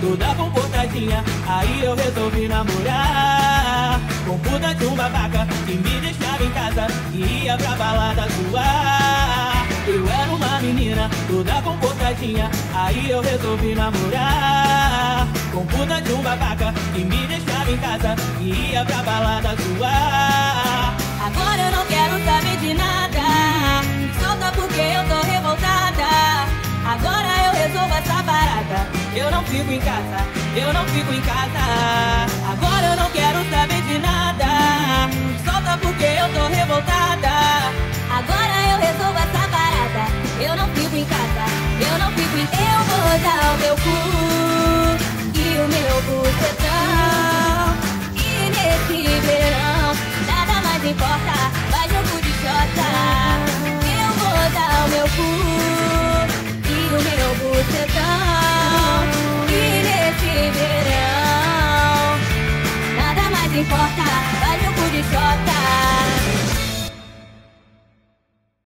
toda comportadinha. Aí eu resolvi namorar com puta de um babaca que me deixava em casa e ia pra balada zoar. Eu era uma menina toda comportadinha. Aí eu resolvi namorar com puta de um babaca que me deixava em casa e ia pra balada zoar. Agora eu não quero saber de nada, solta porque eu tô revoltada. Agora eu resolvo essa parada, eu não fico em casa, eu não fico em casa. Agora eu não quero saber de nada, solta porque eu tô revoltada.